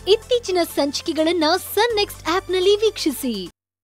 ಇತ್ತೀಚಿನ ಸಂಚಿಕೆಗಳನ್ನ ಸನ್ ನೆಕ್ಸ್ಟ್ ಆಪ್ನಲ್ಲಿ ವೀಕ್ಷಿಸಿ.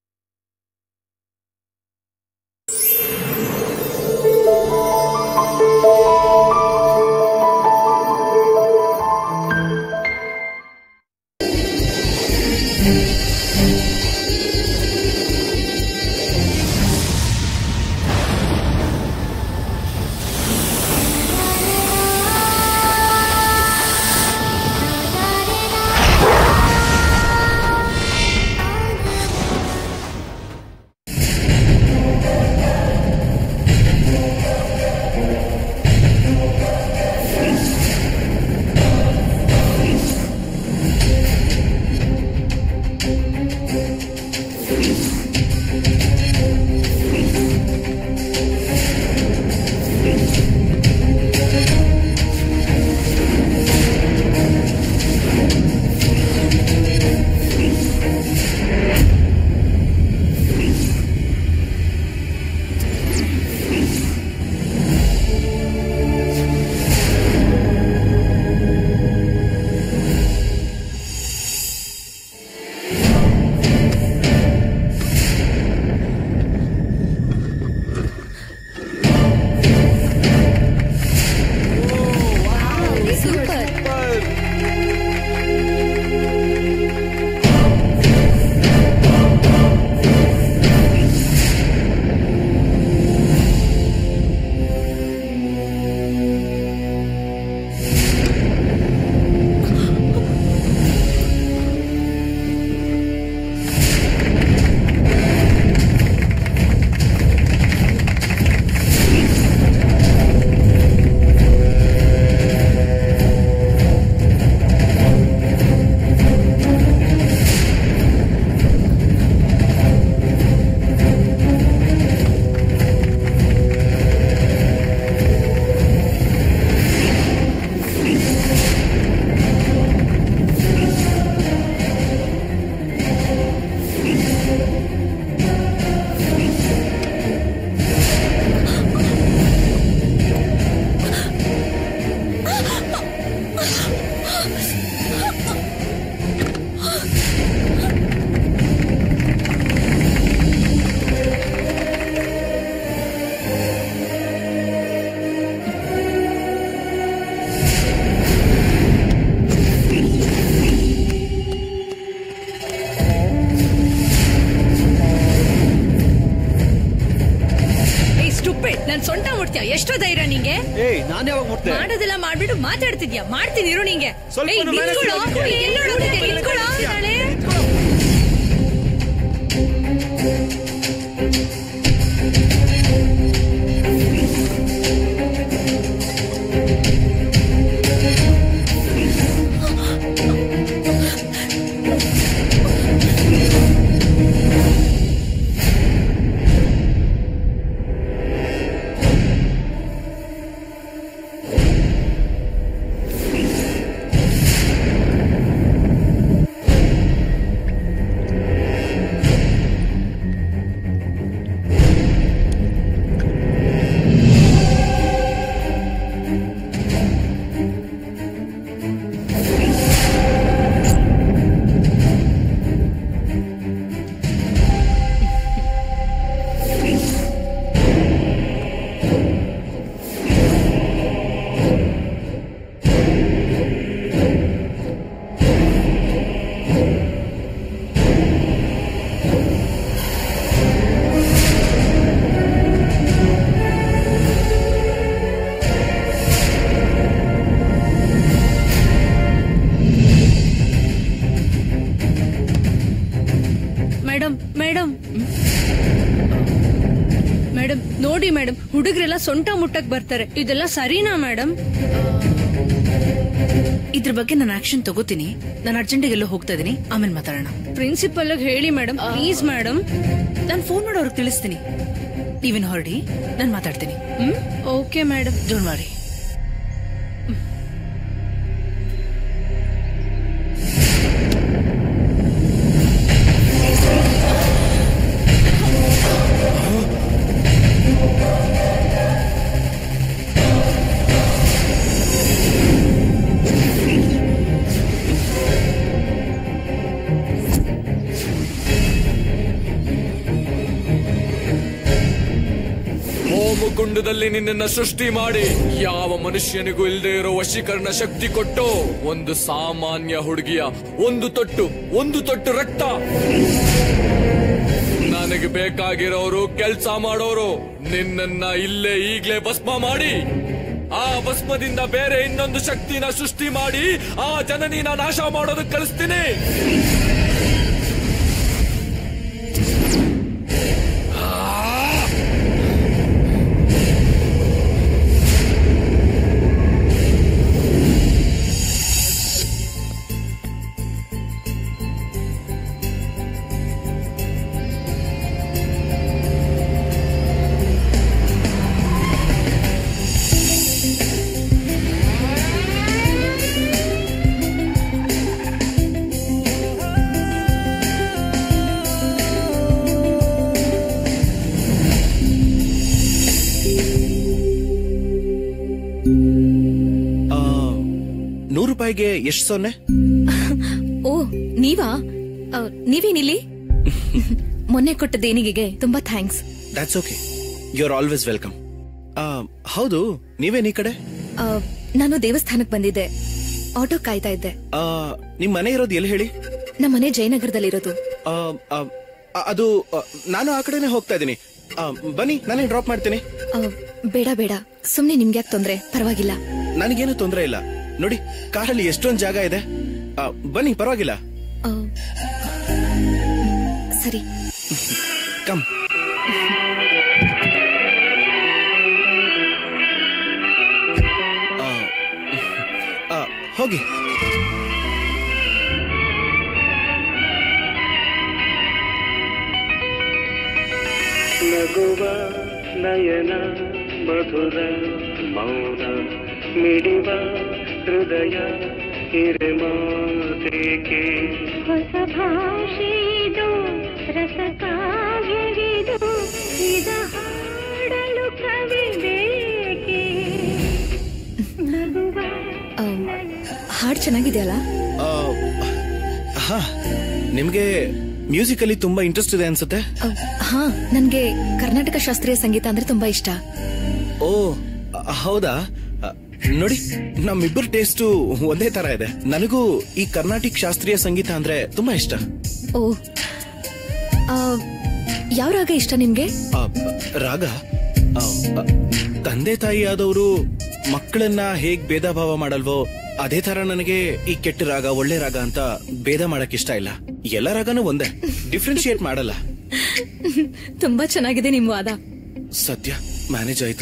ಎಷ್ಟು ಧೈರ್ಯ ನಿಂಗೆ? ನಾನು ಯಾವಾಗ ಮುಟ್ದೆ? ಮಾಡೋದೆಲ್ಲ ಮಾಡ್ಬಿಟ್ಟು ಮಾತಾಡ್ತಿದ್ಯಾ? ಮಾಡ್ತೀನಿ ಇರು ನಿಂಗೆ. ಮೇಡಮ್ ನೋಡಿ ಮೇಡಮ್, ಹುಡುಗರೆಲ್ಲ ಸೊಂಟ ಮುಟ್ಟಕ್ ಬರ್ತಾರೆ. ಇದೆಲ್ಲ ಸರಿನಾ ಮೇಡಮ್? ಇದ್ರ ಬಗ್ಗೆ ನಾನು ಆಕ್ಷನ್ ತಗೋತೀನಿ. ನಾನು ಅರ್ಜೆಂಟಿಗೆ ಎಲ್ಲೋ ಹೋಗ್ತಾ ಇದೀನಿ, ಆಮೇಲೆ ಮಾತಾಡೋಣ. ಪ್ರಿನ್ಸಿಪಲ್ ಹೇಳಿ ಮೇಡಮ್, ಪ್ಲೀಸ್ ಮೇಡಮ್. ನಾನು ಫೋನ್ ಮಾಡಿ ಅವ್ರಿಗೆ ತಿಳಿಸ್ತೀನಿ. ನೀವೇನು ಹೊರಡಿ, ನಾನು ಮಾತಾಡ್ತೀನಿ. Okay madam, don't worry. ಕುಂಡದಲ್ಲಿ ನಿನ್ನನ್ನ ಸೃಷ್ಟಿ ಮಾಡಿ ಯಾವ ಮನುಷ್ಯನಿಗೂ ಇಲ್ಲದೆ ಇರೋ ವಶೀಕರಣ ಶಕ್ತಿ ಕೊಟ್ಟು ಒಂದು ಸಾಮಾನ್ಯ ಹುಡುಗಿಯ ಒಂದು ತೊಟ್ಟು ರಕ್ತ. ನನಗೆ ಬೇಕಾಗಿರೋರು ಕೆಲ್ಸ ಮಾಡೋರು. ನಿನ್ನನ್ನ ಇಲ್ಲೇ ಈಗ್ಲೇ ಭಸ್ಮ ಮಾಡಿ ಆ ಭಸ್ಮದಿಂದ ಬೇರೆ ಇನ್ನೊಂದು ಶಕ್ತಿನ ಸೃಷ್ಟಿ ಮಾಡಿ ಆ ಜನನಿನ ನಾಶ ಮಾಡೋದಕ್ಕೆ ಕಳಿಸ್ತೀನಿ. ₹100 ಎಷ್ಟು ಸೊನ್ನೆ? ಓ ನೀವಾ? ನೀವೇನಿಲ್ಲಿ? ಮೊನ್ನೆ ಕೊಟ್ಟ ದೇಣಿಗೆಗೆ ತುಂಬಾ thanks. That's okay, you are always welcome. ಹೌದು, ನೀವೇನ್ ಈ ಕಡೆ? ನಾನು ದೇವಸ್ಥಾನಕ್ಕೆ ಬಂದಿದ್ದೆ, ಆಟೋ ಕಾಯ್ತಾ ಇದ್ದೆ. ನಿಮ್ ಮನೆ ಇರೋದು ಎಲ್ಲಿ ಹೇಳಿ? ನಮ್ಮ ಮನೆ ಜಯನಗರದಲ್ಲಿರೋದು. ಅದು ನಾನು ಆ ಕಡೆನೆ ಹೋಗ್ತಾ ಇದ್ದೀನಿ. ಬನ್ನಿ, ನಾನೇ ಡ್ರಾಪ್ ಮಾಡ್ತೀನಿ. ಬೇಡ ಬೇಡ, ಸುಮ್ನೆ ನಿಮ್ಗೆ ಯಾಕೆ ತೊಂದ್ರೆ? ಪರವಾಗಿಲ್ಲ, ನನಗೇನು ತೊಂದ್ರೆ ಇಲ್ಲ. ನೋಡಿ, ಕಾರಲ್ಲಿ ಎಷ್ಟೊಂದು ಜಾಗ ಇದೆ. ಬನ್ನಿ, ಪರವಾಗಿಲ್ಲ. ಸರಿ, ಕಮ್. ಹೋಗಿ. ನಗುವ ನಯನ ಮಧುರ ಮೌನ ಮಿಡಿವ ಹೃದಯ ಹಿರಮಾತೆಗೆ ಹೊಸ ಭಾಷೆದು ರಸಕಾವ್ಯವಿದು ಇದ ಹಾಡಲು ಕವಿ ಬೇಕೆ. ಹಾಡ್ ಚೆನ್ನಾಗಿದೆಯಲ್ಲ? ಹಾ, ನಿಮ್ಗೆ ಮ್ಯೂಸಿಕ್ ಅಲ್ಲಿ ತುಂಬಾ ಇಂಟ್ರೆಸ್ಟ್ ಇದೆ ಅನ್ಸುತ್ತೆ. ಹಾ, ನನ್ಗೆ ಕರ್ನಾಟಕ ಶಾಸ್ತ್ರೀಯ ಸಂಗೀತ ಅಂದ್ರೆ ತುಂಬಾ ಇಷ್ಟ. ಓ ಹೌದಾ? ನೋಡಿ, ನಮ್ಮಿಬ್ಬರ ಟೇಸ್ಟ್ ಒಂದೇ ತರ ಇದೆ. ನನಗೂ ಈ ಕರ್ನಾಟಕ ಶಾಸ್ತ್ರೀಯ ಸಂಗೀತ ಅಂದ್ರೆ ತುಂಬಾ ಇಷ್ಟ. ಓ, ಯಾವ ರಾಗ ಇಷ್ಟ ನಿಮ್ಗೆ? ರಾಗ, ತಂದೆ ತಾಯಿ ಆದವರು ಮಕ್ಕಳನ್ನ ಹೇಗ್ ಭೇದ ಭಾವ ಮಾಡಲ್ವೋ ಅದೇ ತರ ನನಗೆ ಈ ಕೆಟ್ಟ ರಾಗ ಒಳ್ಳೆ ರಾಗ ಅಂತ ಭೇದ ಮಾಡಕ್ ಇಷ್ಟ ಇಲ್ಲ. ಎಲ್ಲ ರಾಗನೂ ಒಂದೇ, ಡಿಫ್ರೆನ್ಶಿಯೇಟ್ ಮಾಡಲ್ಲ. ತುಂಬಾ ಚೆನ್ನಾಗಿದೆ ನಿಮ್ ವಾದ. ಸದ್ಯ ಮ್ಯಾನೇಜ್ ಆಯ್ತು.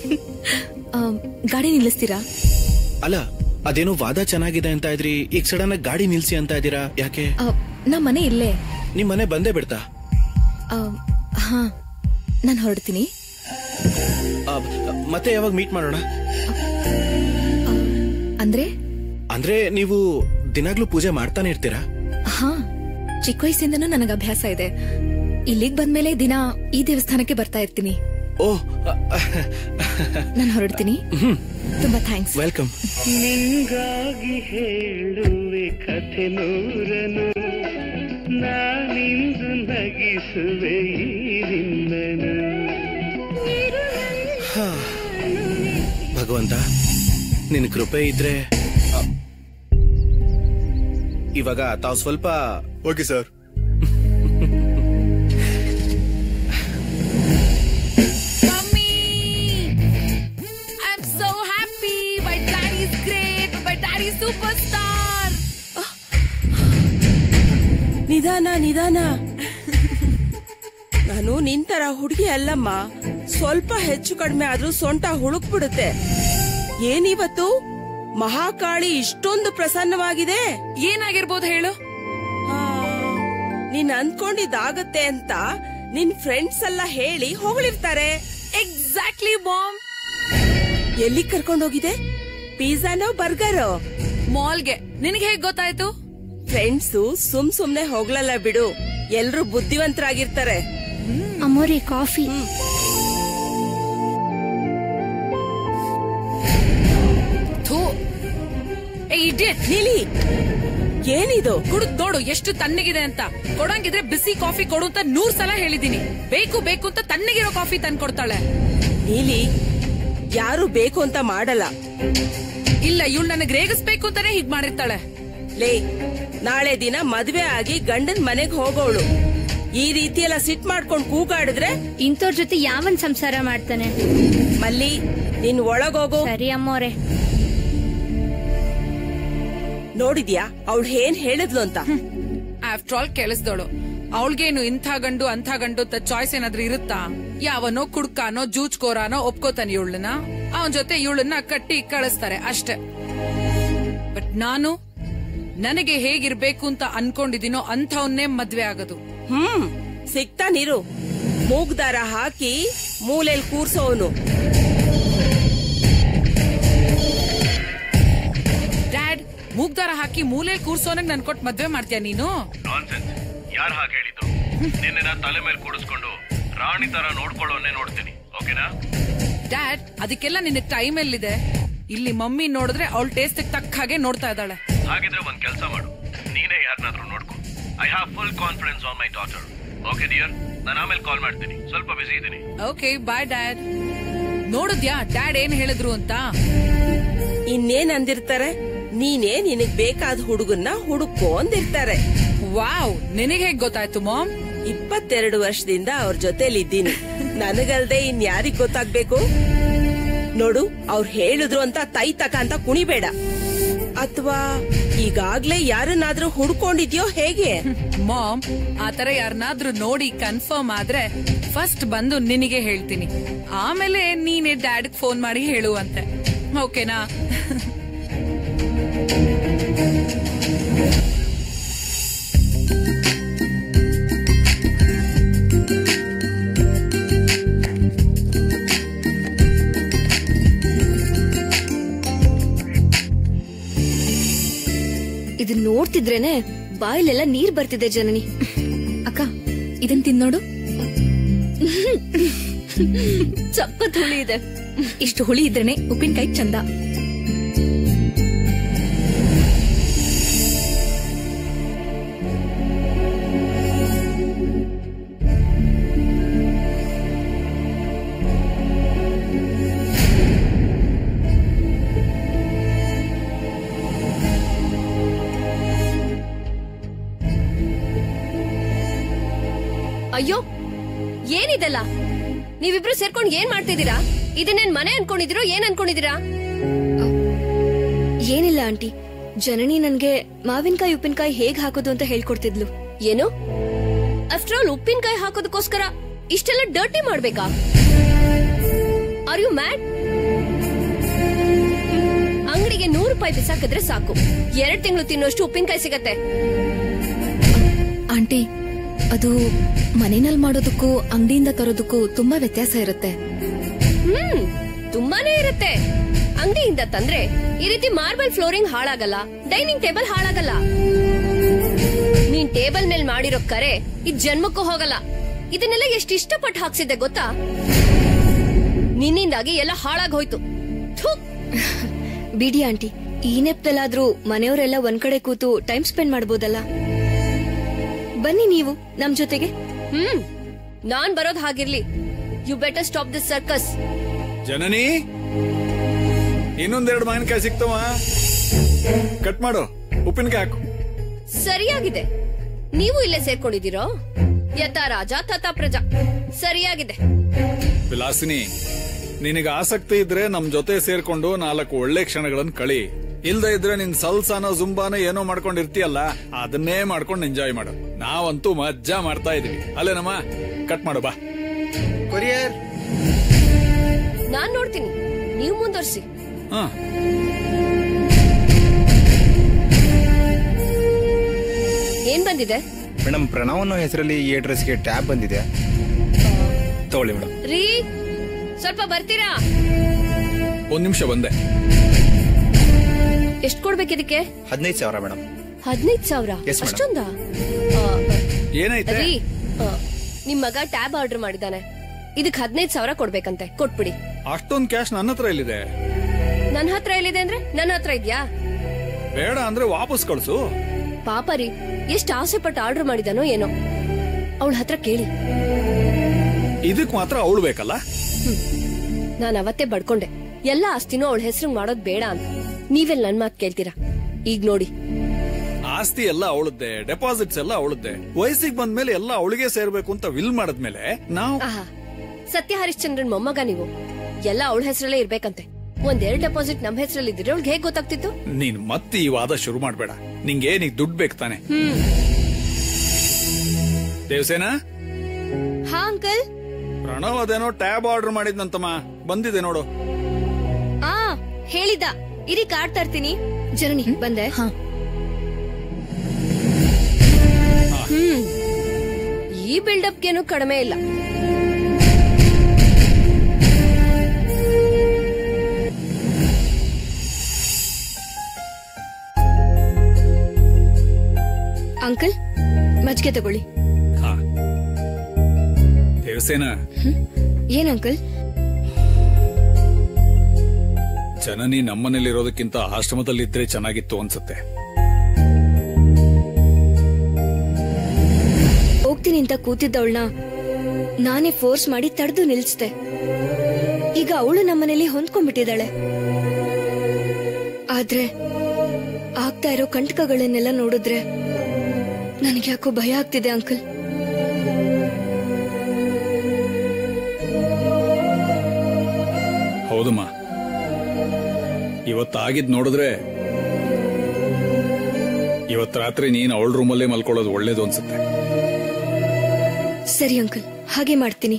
ಗಾಡಿ ನಿಲ್ಲಿಸ್ತೀರಾ? ಅಲ್ಲ, ಅದೇನೋ ವಾದ ಚೆನ್ನಾಗಿದೆ ಅಂತ ಇದ್ರಿ, ಈಗ ಸಡನ್ ಆಗಿ ಗಾಡಿ ನಿಲ್ಸಿ ಅಂತ ಇದೀರಾ, ಯಾಕೆ? ನಮ್ ಮನೆ ಇಲ್ಲೇ. ನಿಮ್ ಮನೆ ಬಂದೇ ಬಿಡ್ತಾ? ಹಾ, ನಾನ್ ಹೊರಡ್ತೀನಿ. ಮತ್ತೆ ಯಾವಾಗ ಮೀಟ್ ಮಾಡೋಣ? ಅಂದ್ರೆ ನೀವು ದಿನಾಗ್ಲೂ ಪೂಜೆ ಮಾಡ್ತಾನೆ ಇರ್ತೀರಾ? ಹಾ, ಚಿಕ್ಕ ವಯಸ್ಸಿಂದನೂ ನನಗೆ ಅಭ್ಯಾಸ ಇದೆ. ಇಲ್ಲಿಗ್ ಬಂದ್ಮೇಲೆ ದಿನ ಈ ದೇವಸ್ಥಾನಕ್ಕೆ ಬರ್ತಾ ಇರ್ತೀನಿ. ಓಹ್, ನಾನು ಹೊರಡ್ತೀನಿ. ತುಂಬಾ ಥ್ಯಾಂಕ್ಸ್. ವೆಲ್ಕಮ್. ನಿಂಗಾಗಿ ಹೇಳುವೆ ಕಥೆ ನೂರನು, ನಾನಿಂದು ನಗಿಸುವೆ ನಿನ್ನನು. ಭಗವಂತ, ನಿನ್ ಕೃಪೆ ಇದ್ರೆ. ಇವಾಗ ತಾವು ಸ್ವಲ್ಪ. Okay sir. Super star. ನಿಧಾನ ನಿಧಾನ, ನಾನು ನಿಂತರ ಹುಡುಗಿ ಅಲ್ಲಮ್ಮ. ಸ್ವಲ್ಪ ಹೆಚ್ಚು ಕಡಿಮೆ ಆದ್ರೂ ಸೊಂಟ ಹುಳುಕ್ ಬಿಡುತ್ತೆ. ಏನಿವತ್ತು ಮಹಾಕಾಳಿ ಇಷ್ಟೊಂದು ಪ್ರಸನ್ನವಾಗಿದೆ? ಏನಾಗಿರ್ಬೋದು ಹೇಳು? ನೀನ್ ಅನ್ಕೊಂಡಿದ್ದಾಗತ್ತೆ ಅಂತ ನಿನ್ ಫ್ರೆಂಡ್ಸ್ ಎಲ್ಲ ಹೇಳಿ ಹೊಗಳಿರ್ತಾರೆ. Exactly balm. ಎಲ್ಲಿ ಕರ್ಕೊಂಡೋಗಿದೆ? ಪಿಜ್ಜಾನೋ ಬರ್ಗರೋ? ಮಾಲ್ಗೆ. ನಿನಗೆ ಹೇಗ್ ಗೊತ್ತಾಯ್ತು? ಫ್ರೆಂಡ್ಸು ಸುಮ್ನೆ ಹೋಗ್ಲಲ್ಲ ಬಿಡು, ಎಲ್ರು ಬುದ್ಧಿವಂತರಾಗಿರ್ತಾರೆ. ಅಮ್ಮೋರಿ ಕಾಫಿ. ನೀಲಿ, ಏನಿದು? ಕುಡಿದ್ ನೋಡು ಎಷ್ಟು ತಣ್ಣಗಿದೆ ಅಂತ. ಕೊಡಂಗಿದ್ರೆ ಬಿಸಿ ಕಾಫಿ ಕೊಡು ಅಂತ 100 ಸಲ ಹೇಳಿದೀನಿ. ಬೇಕು ಬೇಕು ಅಂತ ತಣ್ಣಗಿರೋ ಕಾಫಿ ತಂದ್ಕೊಡ್ತಾಳೆ. ನೀಲಿ ಯಾರು ಬೇಕು ಅಂತ ಮಾಡಲ್ಲ. ಇಲ್ಲ, ಇವಳು ನನಗ್ ರೇಗಿಸ್ಬೇಕು ಅಂತಾನೆ ಹೀಗ್ ಮಾಡಿರ್ತಾಳೆ. ಲೇ, ನಾಳೆ ದಿನ ಮದ್ವೆ ಆಗಿ ಗಂಡನ್ ಮನೆಗ್ ಹೋಗೋಳು. ಈ ರೀತಿ ಎಲ್ಲ ಸಿಟ್ ಮಾಡ್ಕೊಂಡ್ ಕೂಗಾಡಿದ್ರೆ ಇಂಥವ್ರ ಜೊತೆ ಯಾವನ್ ಸಂಸಾರ ಮಾಡ್ತಾನೆ? ಮಲ್ಲಿ, ನಿನ್ ಒಳಗೋಗು. ಸರಿ ಅಮ್ಮೋರೆ. ನೋಡಿದ್ಯಾ ಅವಳು ಏನ್ ಹೇಳಿದ್ಲು ಅಂತ? After all ಕೇಳಿಸ್ದೋಳು. ಅವಳಿಗೇನು ಇಂಥ ಗಂಡು ಅಂಥ ಗಂಡು ಚಾಯ್ಸ್ ಏನಾದ್ರೂ ಇರುತ್ತಾ? ಯಾವನೋ ಕುಡ್ಕಾನೋ ಜೂಚ್ಕೋರಾನೋ ಒಪ್ಕೋತಾನೆ ಇವಳನ್ನ, ಅವನ್ ಜೊತೆ ಇವಳನ್ನ ಕಟ್ಟಿ ಕಳಿಸ್ತಾರೆ ಅಷ್ಟೇ. ಬಟ್ ನಾನು ನನಗೆ ಹೇಗಿರ್ಬೇಕು ಅಂತ ಅನ್ಕೊಂಡಿದೀನೋ ಅಂಥವನ್ನೇ ಮದ್ವೆ ಆಗೋದು. ಸಿಗ್ತಾನಿರು. ಮೂಗ್ದಾರ ಹಾಕಿ ಮೂಲೆಲ್ ಕೂರ್ಸೋನು. ಡ್ಯಾಡ್, ಮೂಗ್ದಾರ ಹಾಕಿ ಮೂಲೆಲ್ ಕೂರ್ಸೋನಕ್ ನನ್ ಕೊಟ್ಟು ಮದ್ವೆ ಮಾಡ್ತೀಯ ನೀನು? ಯಾರು ಹಾಗೆ ಹೇಳಿದ್ದು? ನಿನ್ನೆ ನಾ ತಲೆ ಮೇಲೆ ಕೂಡಿಸ್ಕೊಂಡು ರಾಣಿ ತರ ನೋಡ್ಕೊಳ್ಳೋನೆ ನೋಡ್ತೀನಿ, ಓಕೆನಾ? ಡ್ಯಾಡ್, ಅದಕ್ಕೆಲ್ಲ ನಿನ್ನ ಟೈಮ್ ಎಲ್ಲಿದೆ? ಇಲ್ಲಿ ಮಮ್ಮಿ ನೋಡಿದ್ರೆ ಅವಳ ಟೇಸ್ಟ್ ತಕ್ಕ ಹಾಗೆ ನೋಡ್ತಾ ಇದ್ದಾಳೆ. ಹಾಗಿದ್ರೆ ಒಂದ್ ಕೆಲಸ ಮಾಡು, ನೀನೇ ಯಾರನ್ನಾದ್ರೂ ನೋಡ್ಕೊ. I have full confidence on my daughter. Okay dear, ನಾನು ಆಮೇಲೆ ಕಾಲ್ ಮಾಡ್ತೀನಿ, ಸ್ವಲ್ಪ ಬಿಸಿ ಇದ್ದೀನಿ. Okay, bye dad. ನೋಡಿದ್ಯಾ ಡ್ಯಾಡ್ ಏನ್ ಹೇಳಿದ್ರು ಅಂತ? ಇನ್ನೇನ್ ಅಂದಿರ್ತಾರೆ? ನೀನೇ ನಿನಗ್ ಬೇಕಾದ ಹುಡುಗನ್ನ ಹುಡುಕೋ ಅಂದಿರ್ತಾರೆ. ವಾವ್, ನಿನಗೆ ಹೇಗ್ ಗೊತ್ತಾಯ್ತು ಮಾಮ್? 22 ವರ್ಷದಿಂದ ಅವ್ರ ಜೊತೆಲಿ ಇದ್ದೀನಿ. ನನಗಲ್ದೆ ಇನ್ಯಾರಿಗ್ ಗೊತ್ತಾಗ್ಬೇಕು? ನೋಡು, ಅವ್ರು ಹೇಳಿದ್ರು ಅಂತ ತೈ ತಕ ಅಂತ ಕುಣಿಬೇಡ. ಅಥವಾ ಈಗಾಗ್ಲೇ ಯಾರನ್ನಾದ್ರೂ ಹುಡ್ಕೊಂಡಿದ್ಯೋ ಹೇಗೆ? ಮಾಮ್, ಆತರ ಯಾರನ್ನಾದ್ರೂ ನೋಡಿ ಕನ್ಫರ್ಮ್ ಆದ್ರೆ ಫಸ್ಟ್ ಬಂದು ನಿನಗೆ ಹೇಳ್ತೀನಿ, ಆಮೇಲೆ ನೀನೇ ಡ್ಯಾಡ್ ಫೋನ್ ಮಾಡಿ ಹೇಳುವಂತೆ, ಓಕೆನಾ? ಇದನ್ ನೋಡ್ತಿದ್ರೇನೆ ಬಾಯಿಲೆಲ್ಲ ನೀರ್ ಬರ್ತಿದೆ ಜನನಿ. ಅಕ್ಕ, ಇದನ್ ತಿನ್ನೋಡು. ಸಖತ್ ಹುಳಿ ಇದೆ. ಇಷ್ಟು ಹುಳಿ ಇದ್ರೇನೆ ಉಪ್ಪಿನಕಾಯಿ ಚಂದ. ಅಯ್ಯೋ, ಏನಿದೆಲ್ಲ? ನೀವಿಬ್ರು ಸೇರ್ಕೊಂಡು ಏನ್ ಮಾಡ್ತಿದ್ದೀರಾ? ಇದನ್ನೇನ್ ಮನೆ ಅನ್ಕೊಂಡಿದಿರೋ ಏನ್ ಅನ್ಕೊಂಡಿದೀರಾ? ಏನಿಲ್ಲ ಆಂಟಿ, ಜನನಿ ನನ್ಗೆ ಮಾವಿನಕಾಯಿ ಉಪ್ಪಿನಕಾಯಿ ಹೇಗ್ ಹಾಕೋದು ಅಂತ ಹೇಳ್ಕೊಡ್ತಿದ್ಲು. ಏನು? ಆಫ್ಟರ್ ಆಲ್ ಉಪ್ಪಿನಕಾಯಿ ಹಾಕೋದಕ್ಕೋಸ್ಕರ ಇಷ್ಟೆಲ್ಲ ಡರ್ಟಿ ಮಾಡ್ಬೇಕಾ? Are you mad? ಅಂಗಡಿಗೆ 100 ರೂಪಾಯಿ ಬಿಸಾಕಿದ್ರೆ ಸಾಕು, 2 ತಿಂಗಳು ತಿನ್ನೋಷ್ಟು ಉಪ್ಪಿನಕಾಯಿ ಸಿಗತ್ತೆ. ಆಂಟಿ, ಅದು ಮನೆಯಲ್ಲಿ ಮಾಡೋದಕ್ಕೂ ಅಂಗಡಿಯಿಂದ ತರೋದಕ್ಕೂ ತುಂಬಾ ವ್ಯತ್ಯಾಸ ಇರುತ್ತೆ. ತುಂಬಾನೇ ಇರುತ್ತೆ. ಅಂಗಡಿಯಿಂದ ತಂದ್ರೆ ಈ ರೀತಿ ಮಾರ್ಬಲ್ ಫ್ಲೋರಿಂಗ್ ಹಾಳಾಗಲ್ಲ, ಡೈನಿಂಗ್ ಟೇಬಲ್ ಹಾಳಾಗಲ್ಲ. ನೀನ್ ಟೇಬಲ್ ಮೇಲೆ ಮಾಡಿರೋ ಕರೆ ಇದ್ ಜನ್ಮಕ್ಕೂ ಹೋಗಲ್ಲ. ಇದನ್ನೆಲ್ಲ ಎಷ್ಟು ಇಷ್ಟಪಟ್ಟು ಹಾಕ್ಸಿದ್ದೆ ಗೊತ್ತಾ? ನಿನ್ನಿಂದಾಗಿ ಎಲ್ಲ ಹಾಳಾಗ್ ಹೋಯ್ತು. ಬಿಡಿ ಆಂಟಿ, ಈ ನೆಪದಲ್ಲಾದ್ರೂ ಮನೆಯವರೆಲ್ಲ ಒಂದ್ ಕಡೆ ಕೂತು ಟೈಮ್ ಸ್ಪೆಂಡ್ ಮಾಡ್ಬೋದಲ್ಲ. ಬನ್ನಿ ನೀವು ನಮ್ ಜೊತೆಗೆ. ನಾನ್ ಬರೋದ್ ಹಾಗಿರ್ಲಿ. You better stop this circus. Janani, ಇನ್ನೊಂದೆರಡು ಮಾವಿನಕಾಯಿ ಸಿಕ್ತವ, ಕಟ್ ಮಾಡು, ಉಪ್ಪಿನಕಾಯಿ ಹಾಕು. ಸರಿಯಾಗಿದೆ. ನೀವು ಇಲ್ಲೇ ಸೇರ್ಕೊಂಡಿದ್ದೀರೋ? ಯಥಾ ರಾಜ ತಥಾ ಪ್ರಜಾ. ಸರಿಯಾಗಿದೆ. ವಿಲಾಸಿನಿ, ನಿನಗೆ ಆಸಕ್ತಿ ಇದ್ರೆ ನಮ್ ಜೊತೆ ಸೇರ್ಕೊಂಡು 4 ಒಳ್ಳೆ ಕ್ಷಣಗಳನ್ನ ಕಳಿ. ಇಲ್ದ ಇದ್ರೆ ನಿನ್ ಸಲ್ಸಾನೋ ಜುಂಬಾನೋ ಏನೋ ಮಾಡ್ಕೊಂಡಿರ್ತೀಯಲ್ಲ, ಅದನ್ನೇ ಮಾಡ್ಕೊಂಡು ಎಂಜಾಯ್ ಮಾಡು. ನಾವಂತೂ ಮಜ್ಜಾ ಮಾಡ್ತಾ ಇದೀವಿ ಅಲ್ಲೇನಮ್ಮ. ಕಟ್ ಮಾಡು, ಬಾ. ಕೊರಿಯರ್ ನಾನ್ ನೋಡ್ತೀನಿ, ನೀವು ಮುಂದುವರ್ಸಿ. ಏನ್ ಬಂದಿದೆ? ಮೇಡಮ್, ಪ್ರಣವ್ ಅನ್ನೋ ಹೆಸರಲ್ಲಿ ಈ ಅಡ್ರೆಸ್ಗೆ ಟ್ಯಾಬ್ ಬಂದಿದೆ, ತಗೊಳ್ಳಿ ಮೇಡಮ್. ರೀ, ಸ್ವಲ್ಪ ಬರ್ತೀರಾ? 1 ನಿಮಿಷ ಬಂದೆ. ಎಷ್ಟ್ ಕೊಡ್ಬೇಕಿದಕ್ಕೆ? 15,000 ಮೇಡಮ್. 15,000? ಅಷ್ಟೊಂದ? ಏನಾಯ್ತು? ರೀ, ನಿಮ್ ಮಗ ಟ್ಯಾಬ್ ಆರ್ಡರ್ ಮಾಡಿದಾನೆ, ಇದಕ್ 15,000 ಕೊಡ್ಬೇಕಂತೆ. ಕೊಟ್ಬಿಡಿ. ಅಷ್ಟೊಂದ್ ಕ್ಯಾಶ್ ನನ್ನ ಹತ್ರ ಎಲ್ಲಿದೆ? ನನ್ನ ಹತ್ರ ಎಲ್ಲಿದೆ ಅಂದ್ರೆ ನನ್ನ ಹತ್ರ ಇದ್ಯಾ? ಬೇಡ ಅಂದ್ರೆ ವಾಪಸ್ ಕಳ್ಸು. ಪಾಪ ರೀ, ಎಷ್ಟ್ ಆಸೆ ಪಟ್ಟು ಆರ್ಡರ್ ಮಾಡಿದಾನೋ ಏನೋ. ಅವಳ ಹತ್ರ ಕೇಳಿ. ಇದಕ್ ಮಾತ್ರ ಅವಳು ಬೇಕಲ್ಲ? ನಾನ್ ಅವತ್ತೇ ಬಡ್ಕೊಂಡೆ ಎಲ್ಲ ಆಸ್ತಿನೂ ಅವಳ ಹೆಸರು ಮಾಡೋದ್ ಬೇಡ ಅಂತ. ನೀವೆಲ್ಲ ನನ್ ಮಾತ್ ಕೇಳ್ತೀರಾ? ಈಗ ನೋಡಿ, ಆಸ್ತಿ ಎಲ್ಲ ಅವಳದ್ದೆ, ಡೆಪಾಸಿಟ್ಸ್ ಎಲ್ಲ ಅವಳದ್ದೆ. ವಯಸ್ಸಿಗೆ ಬಂದ್ಮೇಲೆ ಎಲ್ಲ ಅವಳಿಗೆ ಸೇರ್ಬೇಕು ಅಂತ ವಿಲ್ ಮಾಡದ್ಮೇಲೆ ನಾವು ಸತ್ಯ ಹರಿಶ್ಚಂದ್ರನ್ ಮೊಮ್ಮಗ ನೀವು. ಎಲ್ಲ ಅವಳ ಹೆಸರಲ್ಲೇ ಇರ್ಬೇಕಂತೆ. ಒಂದೆರಡು ಡೆಪಾಸಿಟ್ ನಮ್ ಹೆಸರಲ್ಲಿ ಇದ್ರೆ ಅವಳಿಗೆ ಹೇಗ್ ಗೊತ್ತಾಗ್ತಿತ್ತು? ನೀನ್ ಮತ್ತೆ ಈ ವಾದ ಶುರು ಮಾಡ್ಬೇಡ. ನಿಂಗೆ ದುಡ್ಡು ಬೇಕು ತಾನೆ? ದೇವಸೇನಾ? ಹಾ ಅಂಕಲ್. ಪ್ರಣವ್ ಅದೇನೋ ಟ್ಯಾಬ್ ಆರ್ಡರ್ ಮಾಡಿದ್ನಂತಮ್ಮ, ಬಂದಿದೆ ನೋಡು. ಹೇಳಿದ ಇರಿ ಕಾರ್ಡ್ ತರ್ತೀನಿ. ಜನನಿ ಬಂದೆ. ಈ ಬಿಲ್ಡಪ್ಗೇನು ಕಡಿಮೆ ಇಲ್ಲ. ಅಂಕಲ್ ಮಜ್ಜಿಗೆ ತಗೊಳ್ಳಿ. ದೇವಸೇನಾ, ಏನ್ ಅಂಕಲ್? ಜನನಿ ನಮ್ಮನೇಲಿರೋದಕ್ಕಿಂತ ಆಶ್ರಮದಲ್ಲಿದ್ರೆ ಚೆನ್ನಾಗಿತ್ತು ಅನ್ಸುತ್ತೆ. ಹೋಗ್ತೀನಿ ಅಂತ ಕೂತಿದ್ದವಳನ್ನ ನಾನೇ ಫೋರ್ಸ್ ಮಾಡಿ ತಡೆದು ನಿಲ್ಸ್ದೆ. ಈಗ ಅವಳು ನಮ್ಮನೇಲಿ ಹೊಂದ್ಕೊಂಡ್ಬಿಟ್ಟಿದ್ದಾಳೆ. ಆದ್ರೆ ಆಗ್ತಾ ಇರೋ ಕಂಟಕಗಳನ್ನೆಲ್ಲ ನೋಡಿದ್ರೆ ನನಗೆ ಯಾಕೋ ಭಯ ಆಗ್ತಿದೆ ಅಂಕಲ್. ಹೌದಮ್ಮ, ಇವತ್ತಾಗಿದ್ ನೋಡಿದ್ರೆ ಇವತ್ ರಾತ್ರಿ ನೀನ್ ಅವಳ ರೂಮಲ್ಲೇ ಮಲ್ಕೊಳ್ಳೋದು ಒಳ್ಳೇದು ಅನ್ಸುತ್ತೆ. ಸರಿ ಅಂಕಲ್, ಹಾಗೆ ಮಾಡ್ತೀನಿ.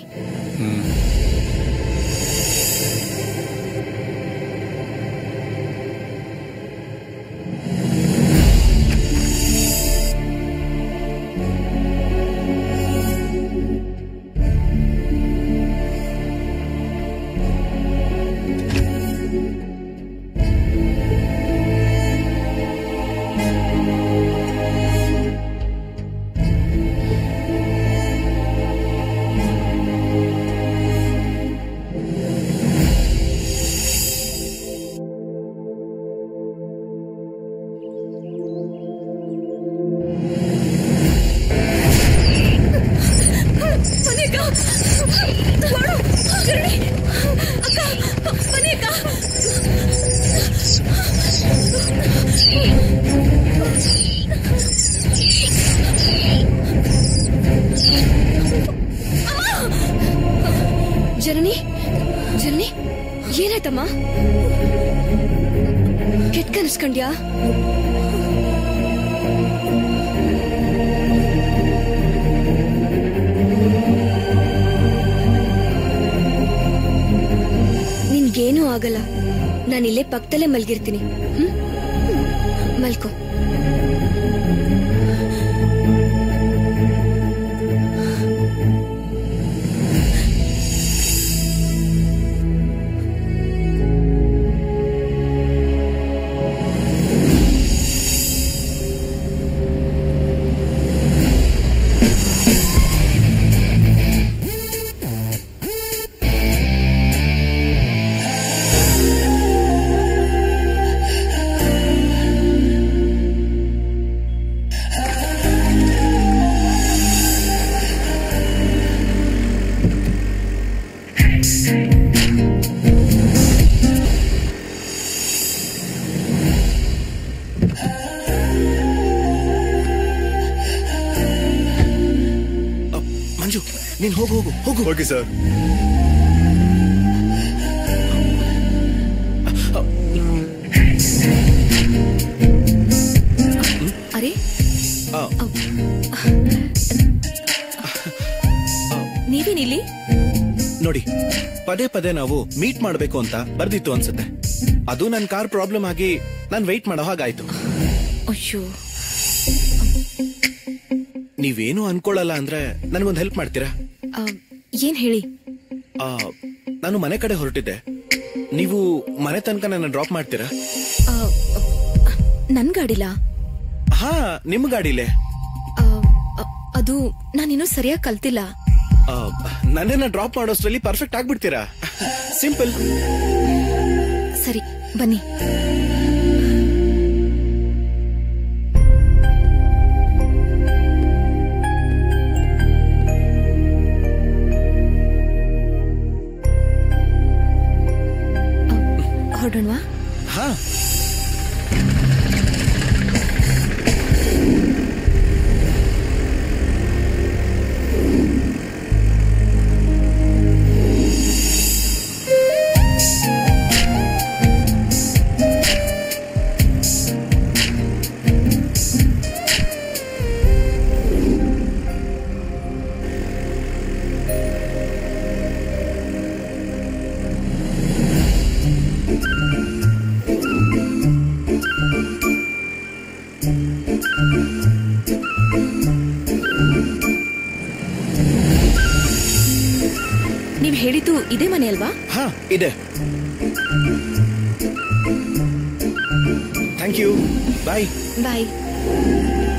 ಜನನಿ, ಜನನಿ, ಏನಾಯ್ತಮ್ಮ? ಕೆಟ್ಟ ಕನಸ್ಕಂಡ್ಯಾ? ನಿನ್ಗೇನೂ ಆಗಲ್ಲ. ನಾನಿಲ್ಲೇ ಪಕ್ಕದಲ್ಲೇ ಮಲ್ಗಿರ್ತೀನಿ. ಮಲ್ಕೋ. ಮಂಜು, ನೀನ್ ಹೋಗು ಹೋಗು ಹೋಗು. Okay sir. ಅರೆ, ನೀವೇನಿಲ್ಲಿ? ನೋಡಿ, ಪದೇ ಪದೇ ನಾವು ಮೀಟ್ ಮಾಡ್ಬೇಕು ಅಂತ ಬರ್ದಿತ್ತು ಅನ್ಸುತ್ತೆ. ಅದು ನನ್ ಕಾರ್ ಪ್ರಾಬ್ಲಮ್ ಆಗಿ ನಾನ್ ವೆಯ್ಟ್ ಮಾಡೋ ಹಾಗಾಯ್ತು. ಅಯ್ಯೋ, ನೀವೇನು ಅನ್ಕೊಳ್ಳಲ್ಲ ಅಂದ್ರೆ ನನಗೊಂದು ಹೆಲ್ಪ್ ಮಾಡ್ತೀರಾ? ಏನ್ ಹೇಳಿ? ನಾನು ಮನೆ ಕಡೆ ಹೊರಟಿದ್ದೆ. ನೀವು ಮನೆ ತನಕ ನನ್ನ ಡ್ರಾಪ್ ಮಾಡ್ತೀರಾ? ನನ್ ಗಾಡಿಲಾ? ಹಾ, ನಿಮ್ ಗಾಡಿಲೇ. ಅದು ನಾನಿನ್ನೂ ಸರಿಯಾಗಿ ಕಲ್ತಿಲ್ಲ. ನನ್ನನ್ನ ಡ್ರಾಪ್ ಮಾಡೋಷ್ಟ್ರಲ್ಲಿ ಪರ್ಫೆಕ್ಟ್ ಆಗ್ಬಿಡ್ತೀರಾ? ಸಿಂಪಲ್. ಸರಿ, ಬನ್ನಿ. ಹೇಳಿದ್ದು ಇದೇ ಮನೆ ಅಲ್ವಾ? ಹಾ ಇದೆ. Thank you. ಬಾಯ್. ಬಾಯ್.